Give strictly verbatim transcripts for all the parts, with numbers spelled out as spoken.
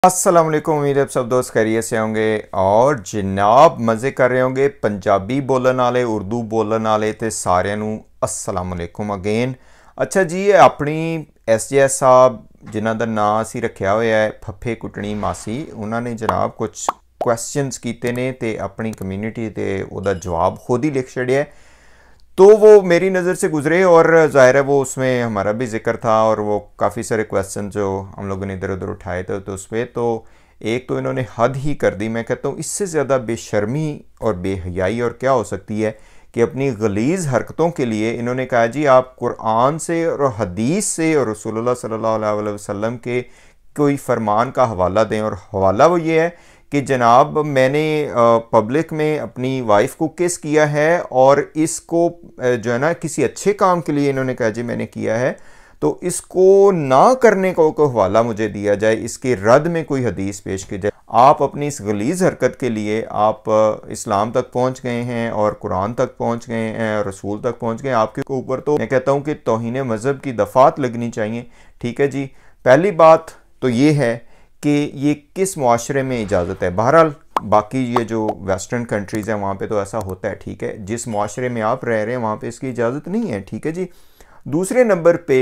अस्सलाम वालेकुम। उम्मीद है आप सब दोस्त खैरियत से होंगे और जनाब मज़े कर रहे होंगे। पंजाबी बोलन वाले, उर्दू बोलन वाले ते सारिਆਂ ਨੂੰ अस्सलाम वालेकुम अगेन। अच्छा जी, ये अपनी एस जे एस साहब जिन्हों का नाम असी रखा हुआ है फफे कुटनी मासी, उन्होंने जनाब कुछ क्वेश्चनस किए ने ते अपनी कम्यूनिटी ते उहदा जवाब खुद ही लिख छड़िया, तो वो मेरी नज़र से गुजरे और ज़ाहिर है वो उसमें हमारा भी जिक्र था और वो काफ़ी सारे क्वेश्चन जो हम लोगों ने इधर उधर उठाए थे तो उस पर तो एक तो इन्होंने हद ही कर दी। मैं कहता हूँ इससे ज़्यादा बेशर्मी और बेहयाई और क्या हो सकती है कि अपनी गलीज़ हरकतों के लिए इन्होंने कहा जी आप कुरान से और हदीस से और रसूलुल्लाह सल्लल्लाहु अलैहि वसल्लम के कोई फरमान का हवाला दें। और हवाला वो ये है कि जनाब मैंने पब्लिक में अपनी वाइफ को किस किया है और इसको जो है ना किसी अच्छे काम के लिए इन्होंने कहा जी मैंने किया है, तो इसको ना करने का को हवाला मुझे दिया जाए, इसके रद्द में कोई हदीस पेश की जाए। आप अपनी इस गलीज़ हरकत के लिए आप इस्लाम तक पहुंच गए हैं और कुरान तक पहुंच गए हैं और रसूल तक पहुंच गए। आपके ऊपर तो मैं कहता हूं कि तौहीन मज़हब की दफ़ात लगनी चाहिए। ठीक है जी, पहली बात तो ये है कि ये किस मुआशरे में इजाज़त है। बहरहाल बाकी ये जो वेस्टर्न कंट्रीज़ हैं वहाँ पे तो ऐसा होता है, ठीक है। जिस मुआशरे में आप रह रहे हैं वहाँ पे इसकी इजाज़त नहीं है, ठीक है जी। दूसरे नंबर पे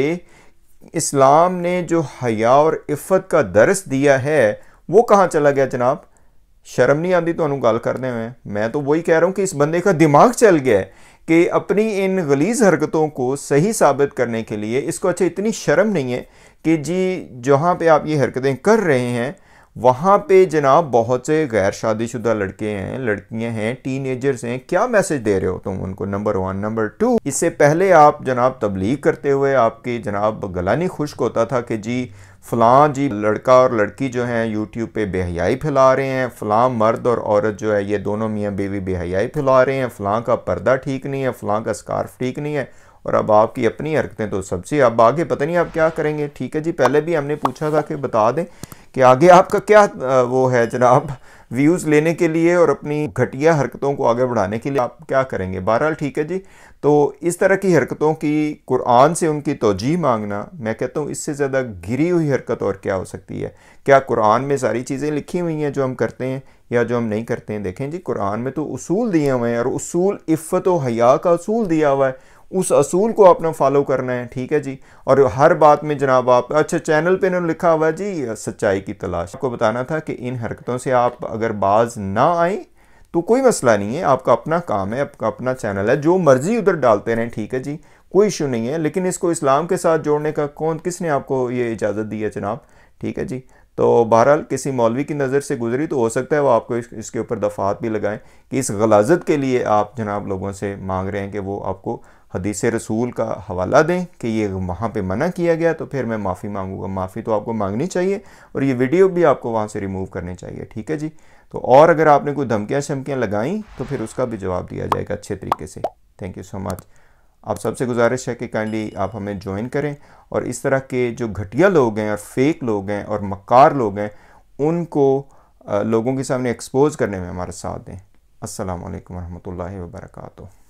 इस्लाम ने जो हया और इफ़्फ़त का दर्स दिया है वो कहाँ चला गया जनाब? शर्म नहीं आती तो गल करने में। मैं तो वही कह रहा हूँ कि इस बंदे का दिमाग चल गया है कि अपनी इन गलीज़ हरकतों को सही साबित करने के लिए इसको अच्छा इतनी शर्म नहीं है कि जी जहाँ पे आप ये हरकतें कर रहे हैं वहाँ पे जनाब बहुत से गैर शादीशुदा लड़के हैं, लड़कियां हैं, टीनेजर्स हैं, क्या मैसेज दे रहे हो तुम उनको? Number one. नंबर टू, इससे पहले आप जनाब तबलीग करते हुए आपके जनाब गला नहीं खुश्क होता था कि जी फ़लाँ जी लड़का और लड़की जो हैं यूट्यूब पे बेहयाई फैला रहे हैं, फ़लाँ मर्द और औरत जो है ये दोनों मियाँ बीवी बेहयाई फैला रहे हैं, फ़लाँ का पर्दा ठीक नहीं है, फ़लाँ का स्कार्फ ठीक नहीं है, और अब आपकी अपनी हरकतें तो सबसे, अब आगे पता नहीं आप क्या करेंगे। ठीक है जी, पहले भी हमने पूछा था कि बता दें कि आगे आपका क्या वो है जनाब व्यूज़ लेने के लिए और अपनी घटिया हरकतों को आगे बढ़ाने के लिए आप क्या करेंगे। बहरहाल ठीक है जी, तो इस तरह की हरकतों की कुरान से उनकी तौजीह मांगना, मैं कहता हूँ इससे ज़्यादा गिरी हुई हरकत और क्या हो सकती है। क्या कुरान में सारी चीज़ें लिखी हुई हैं जो हम करते हैं या जो हम नहीं करते हैं? देखें जी, कुरान में तो उसूल दिए हुए हैं और उसूल इफ़्फ़त व हया का उसूल दिया हुआ है, उस असूल को आपने फॉलो करना है। ठीक है जी, और हर बात में जनाब आप अच्छा चैनल पे इन्होंने लिखा हुआ है जी सच्चाई की तलाश। आपको बताना था कि इन हरकतों से आप अगर बाज ना आए तो कोई मसला नहीं है, आपका अपना काम है, आपका अपना चैनल है, जो मर्जी उधर डालते रहें। ठीक है जी, कोई इशू नहीं है, लेकिन इसको इस्लाम के साथ जोड़ने का कौन किसने आपको ये इजाज़त दी है जनाब? ठीक है जी, तो बहरहाल किसी मौलवी की नज़र से गुजरी तो हो सकता है वो आपको इस, इसके ऊपर दफ़ात भी लगाएं कि इस गलाजत के लिए आप जनाब लोगों से मांग रहे हैं कि वो आपको हदीस रसूल का हवाला दें कि ये वहाँ पे मना किया गया, तो फिर मैं माफ़ी मांगूंगा। माफ़ी तो आपको मांगनी चाहिए और ये वीडियो भी आपको वहाँ से रिमूव करनी चाहिए। ठीक है जी, तो और अगर आपने कोई धमकियाँ शमकियाँ लगाई तो फिर उसका भी जवाब दिया जाएगा अच्छे तरीके से। Thank you so much. आप सबसे गुजारिश है कि काइंडली आप हमें ज्वाइन करें और इस तरह के जो घटिया लोग हैं और फेक लोग हैं और मक्कार लोग हैं उनको लोगों के सामने एक्सपोज करने में हमारा साथ दें। अस्सलाम वालेकुम रहमतुल्लाहि व बरकातुहू।